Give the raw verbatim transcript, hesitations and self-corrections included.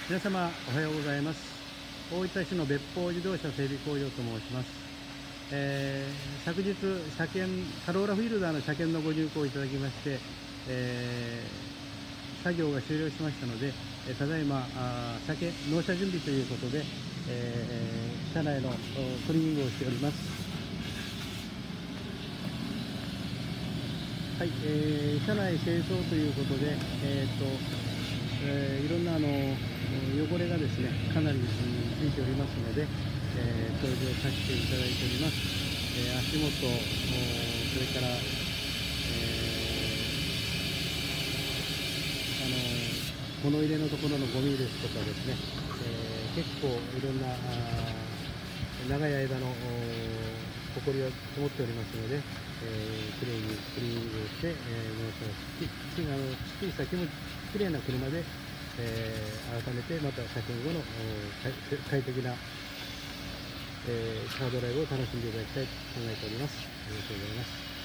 皆様おはようございます。大分市の別邦自動車整備工場と申します。えー、昨日車検カローラフィールダーの車検のご入庫をいただきまして、えー、作業が終了しましたので、えー、ただいまあ車検納車準備ということで、えー、車内のクリーニングをしております。はい、えー、車内清掃ということで、えーとえー、いろんなあの汚れがですねかなり、うん、ついておりますので、えー、掃除をさせていただいております。えー、足元、それから、えー、あの物入れのところのゴミですとかですね、えー、結構いろんな長い間のほこりを積もっておりますので、えー、きれいにクリーニングをして、えー、納車をし、すあのすっきりした気持ちきれいな車で、えー、改めてまた車検後の快適な、えー、カードライブを楽しんでいただきたいと考えております。ありがとうございます。